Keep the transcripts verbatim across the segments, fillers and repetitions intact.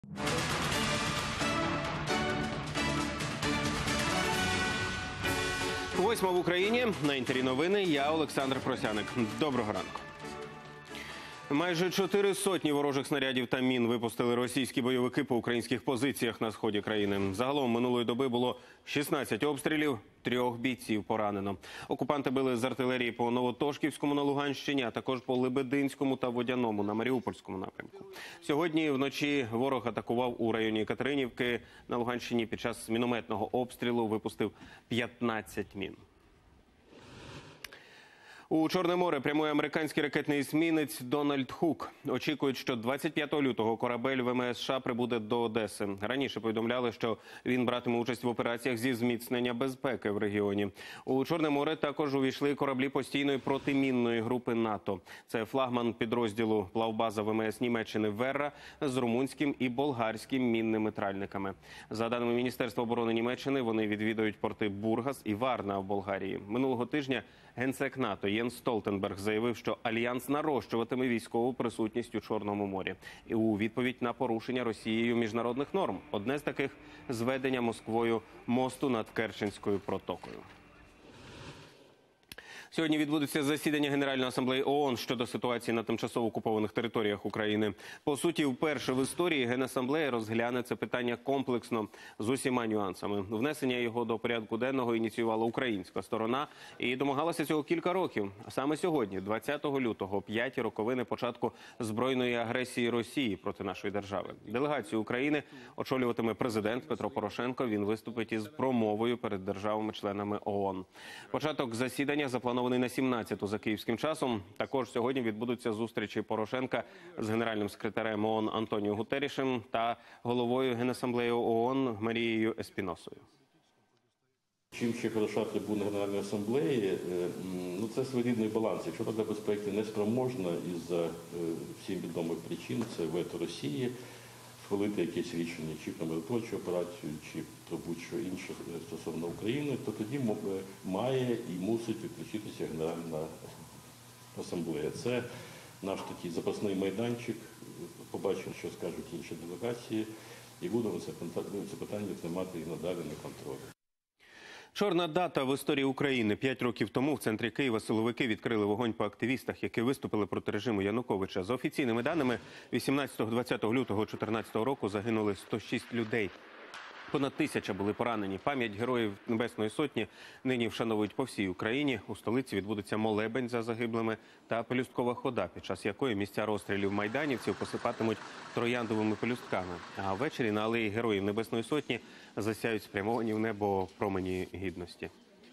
Восьма в Україні. На інтері новини. Я Олександр Просяник. Доброго ранку. Майже чотири сотні ворожих снарядів та мін випустили російські бойовики по українських позиціях на сході країни. Загалом минулої доби було шістнадцять обстрілів, трьох бійців поранено. Окупанти били з артилерії по Новотошківському на Луганщині, а також по Лебединському та Водяному на Маріупольському напрямку. Сьогодні вночі ворог атакував у районі Катеринівки на Луганщині. Під час мінометного обстрілу випустив п'ятнадцять мін. У Чорне море прямує американський ракетний есмінець «Дональд Хук». Очікують, що двадцять п'ятого лютого корабель ВМС США прибуде до Одеси. Раніше повідомляли, що він братиме участь в операціях зі зміцнення безпеки в регіоні. У Чорне море також увійшли кораблі постійної протимінної групи НАТО. Це флагман підрозділу плавбаза ВМС Німеччини «Верра» з румунським і болгарським мінними тральниками. За даними Міністерства оборони Німеччини, вони відвідують порти Бургас і Варна в Болгарії. Минулого тижня генсек НАТО Єнс Столтенберг заявив, що Альянс нарощуватиме військову присутність у Чорному морі. І у відповідь на порушення Росією міжнародних норм. Одне з таких – зведення Москвою мосту над Керченською протокою. Сьогодні відбудеться засідання Генеральної асамблеї ООН щодо ситуації на тимчасово окупованих територіях України. По суті, вперше в історії Генасамблея розгляне це питання комплексно з усіма нюансами. Внесення його до порядку денного ініціювала українська сторона і домагалася цього кілька років. Саме сьогодні, двадцятого лютого, п'яті роковини початку збройної агресії Росії проти нашої держави. Делегацію України очолюватиме президент Петро Порошенко. Він виступить із промовою перед державами-членами ООН. Початок засідання запланований на сімнадцяту за київським часом. Також сьогодні відбудуться зустрічі Порошенка з генеральним секретарем ООН Антоніо Гутеррішем та головою Генасамблеї ООН Марією Еспіносою. Чим ще хороша трибуна Генеральної асамблеї, ну це своєрідний баланс. Якщо Рада безпеки не спроможна із-за всім відомих причин, це вето Росії, схвалити якесь рішення чи про миротворчу операцію, чи про будь-що інше стосовно України, то тоді має і мусить відключитися Генеральна асамблея. Це наш такий запасний майданчик, побачимо, що скажуть інші делегації, і будемо це питання тримати і надалі на контролі. Чорна дата в історії України. П'ять років тому в центрі Києва силовики відкрили вогонь по активістах, які виступили проти режиму Януковича. За офіційними даними, вісімнадцятого-двадцятого лютого дві тисячі чотирнадцятого року загинули сто шість людей. Понад тисяча були поранені. Пам'ять героїв Небесної Сотні нині вшановують по всій Україні. У столиці відбудеться молебень за загиблими та пелюсткова хода, під час якої місця розстрілів майданівців посипатимуть трояндовими пелюстками. А ввечері на алеї Героїв Небесної Сотні засяють спрямовані в небо промені гідності.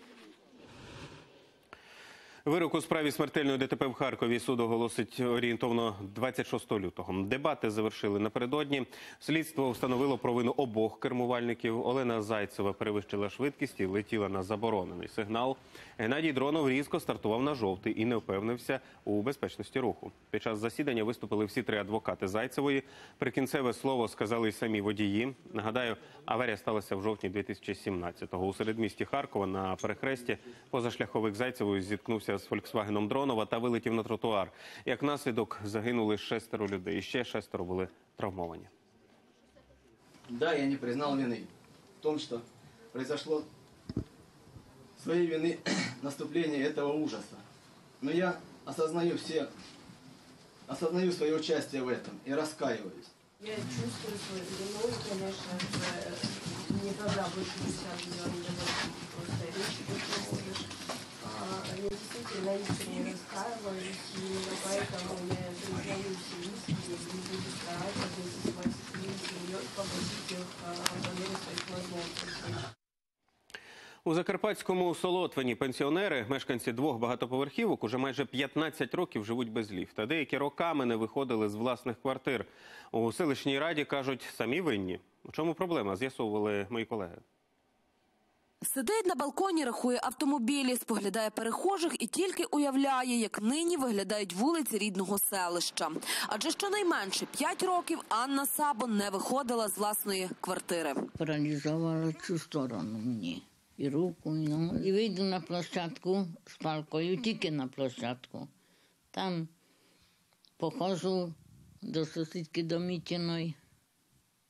Вирок у справі смертельної ДТП в Харкові суд оголосить орієнтовно двадцять шостого лютого. Дебати завершили напередодні. Слідство встановило провину обох кермувальників. Олена Зайцева перевищила швидкість і летіла на заборонений сигнал. Геннадій Дронов різко стартував на жовтий і не впевнився у безпечності руху. Під час засідання виступили всі три адвокати Зайцевої. Прикінцеве слово сказали й самі водії. Нагадаю, аварія сталася в жовтні дві тисячі сімнадцятого. У середмісті Харкова на перехресті позашляховик Зайцевої зіткнувся з «Фольксвагеном» Дронова та вилетів на тротуар. Як наслідок, загинули шестеро людей. І ще шестеро були травмовані. Да, я не признал вины в том, что произошло своей вины наступление этого ужаса. Но я осознаю все, осознаю свое участие в этом и раскаиваюсь. Я чувствую свою вину, конечно, не должна больше десять миллионов просто речь выслушаешь. Я действительно искренне раскаиваюсь, и именно поэтому я признаюсь и искренне буду стараться вместе с моей семьей погасить их по мере своих возможностей. У Закарпатському Солотвині пенсіонери, мешканці двох багатоповерхівок, уже майже п'ятнадцять років живуть без ліфта. Деякі роками не виходили з власних квартир. У селищній раді кажуть, самі винні. У чому проблема, з'ясовували мої колеги. Сидить на балконі, рахує автомобілі, споглядає перехожих і тільки уявляє, як нині виглядають вулиці рідного селища. Адже щонайменше п'ять років Анна Сабо не виходила з власної квартири. Паралізувала цю сторону мені. І руку, і ногу. І вийду на площадку з палкою, тільки на площадку. Там походжу до сусідки до Мітіної.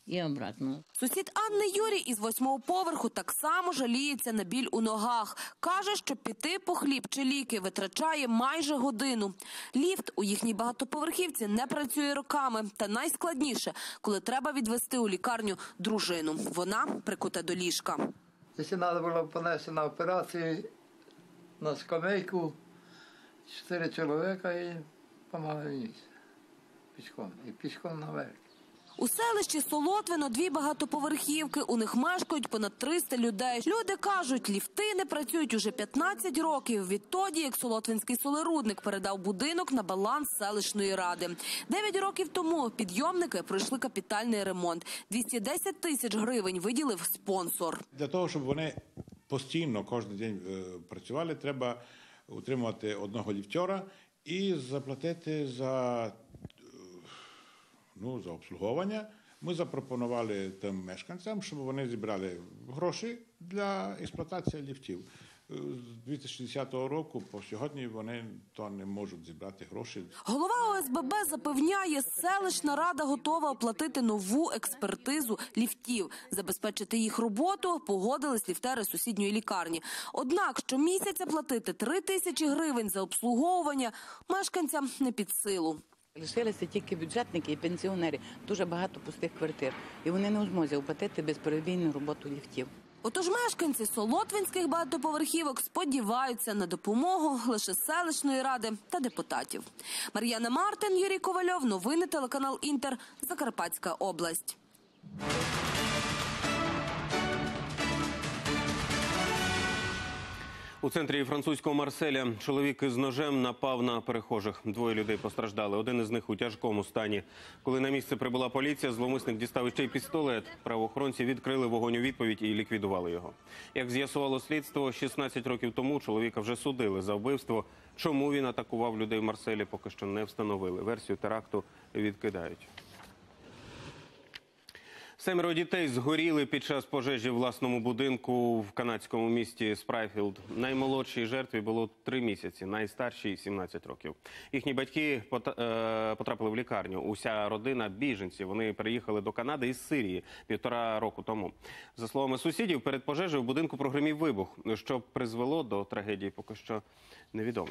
і обратно. Сусід Анни Юрій із восьмого поверху так само жаліється на біль у ногах. Каже, що піти по хліб чи ліки витрачає майже годину. Ліфт у їхній багатоповерхівці не працює роками. Та найскладніше, коли треба відвести у лікарню дружину. Вона прикута до ліжка. Якщо треба було понести на операцію на скамейку, чотири чоловіка і допомагали вниз. Пішком. І пішком наверх. У селищі Солотвино дві багатоповерхівки. У них мешкають понад триста людей. Люди кажуть, ліфти не працюють уже п'ятнадцять років. Відтоді, як Солотвинський солерудник передав будинок на баланс селищної ради. Дев'ять років тому підйомники пройшли капітальний ремонт. двісті десять тисяч гривень виділив спонсор. Для того, щоб вони постійно, кожен день е, працювали, треба утримувати одного ліфтера і заплатити за, е, ну, за обслуговування. Ми запропонували тим мешканцям, щоб вони зібрали гроші для експлуатації ліфтів. З дві тисячі десятого року по сьогодні вони то не можуть зібрати гроші. Голова О С Б Б запевняє, селищна рада готова оплатити нову експертизу ліфтів. Забезпечити їх роботу погодились ліфтери сусідньої лікарні. Однак щомісяця платити три тисячі гривень за обслуговування мешканцям не під силу. Лишилися тільки бюджетники і пенсіонери. Дуже багато пустих квартир. І вони не у змозі оплатити безперебійну роботу ліфтів. Отож мешканці солотвинських багатоповерхівок сподіваються на допомогу лише селищної ради та депутатів. Мар'яна Мартин, Юрій Ковальов. Новини телеканал Інтер. Закарпатська область. У центрі французького Марселя чоловік із ножем напав на перехожих. Двоє людей постраждали. Один із них у тяжкому стані. Коли на місце прибула поліція, зловмисник дістав ще й пістолет. Правоохоронці відкрили вогонь у відповідь і ліквідували його. Як з'ясувало слідство, шістнадцять років тому чоловіка вже судили за вбивство. Чому він атакував людей в Марселі, поки що не встановили. Версію теракту відкидають. Семеро дітей згоріли під час пожежі в власному будинку в канадському місті Спрайфілд. Наймолодшій жертві було три місяці, найстаршій – сімнадцять років. Їхні батьки потрапили в лікарню. Уся родина біженців. Вони переїхали до Канади із Сирії півтора року тому. За словами сусідів, перед пожежею в будинку прогримів вибух. Що призвело до трагедії, поки що невідомо.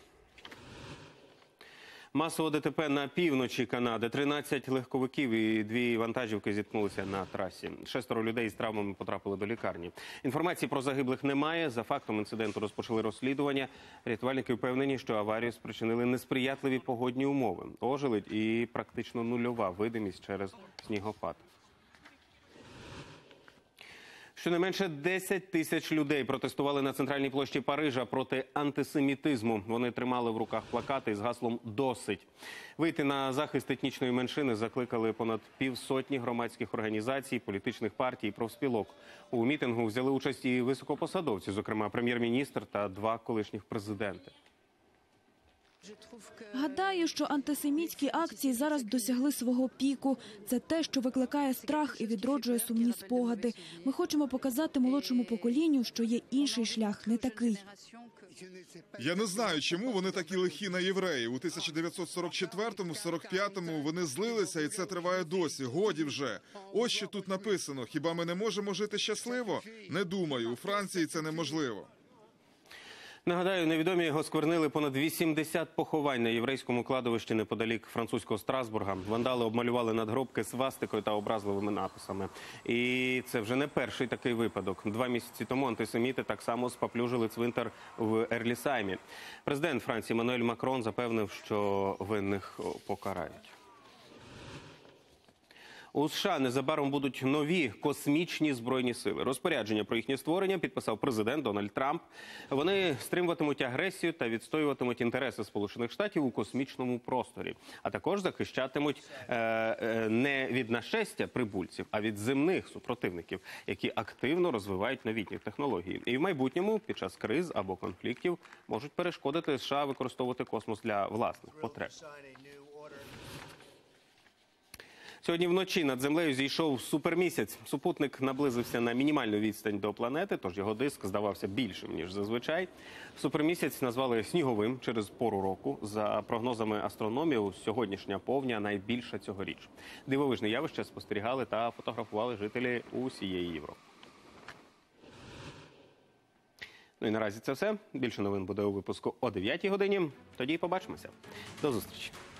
Масове Д Т П на півночі Канади. тринадцять легковиків і дві вантажівки зіткнулися на трасі. Шестеро людей з травмами потрапили до лікарні. Інформації про загиблих немає. За фактом інциденту розпочали розслідування. Рятувальники впевнені, що аварію спричинили несприятливі погодні умови. Ожеледь і практично нульова видимість через снігопад. Щонайменше десять тисяч людей протестували на центральній площі Парижа проти антисемітизму. Вони тримали в руках плакати із гаслом «Досить». Вийти на захист етнічної меншини закликали понад півсотні громадських організацій, політичних партій і профспілок. У мітингу взяли участь і високопосадовці, зокрема прем'єр-міністр та два колишніх президенти. Гадаю, що антисемітські акції зараз досягли свого піку. Це те, що викликає страх і відроджує сумні спогади. Ми хочемо показати молодшому поколінню, що є інший шлях, не такий. Я не знаю, чому вони такі лихі на євреїв. У тисяча дев'ятсот сорок четвертому - сорок п'ятому вони злилися, і це триває досі. Годі вже. Ось що тут написано. Хіба ми не можемо жити щасливо? Не думаю. У Франції це неможливо. Нагадаю, невідомі осквернили понад вісімдесят поховань на єврейському кладовищі неподалік французького Страсбурга. Вандали обмалювали надгробки свастикою та образливими написами. І це вже не перший такий випадок. Два місяці тому антисеміти так само спаплюжили цвинтар в Ерлісаймі. Президент Франції Еммануель Макрон запевнив, що винних покарають. У США незабаром будуть нові космічні збройні сили. Розпорядження про їхнє створення підписав президент Дональд Трамп. Вони стримуватимуть агресію та відстоюватимуть інтереси Сполучених Штатів у космічному просторі. А також захищатимуть е, е, не від нашестя прибульців, а від земних супротивників, які активно розвивають новітні технології. І в майбутньому, під час криз або конфліктів, можуть перешкодити США використовувати космос для власних потреб. Сьогодні вночі над землею зійшов супермісяць. Супутник наблизився на мінімальну відстань до планети, тож його диск здавався більшим, ніж зазвичай. Супермісяць назвали сніговим через пору року. За прогнозами астрономів, сьогоднішня повня найбільша цьогоріч. Дивовижне явище спостерігали та фотографували жителі усієї Європи. Ну і наразі це все. Більше новин буде у випуску о дев'ятій годині. Тоді побачимося. До зустрічі.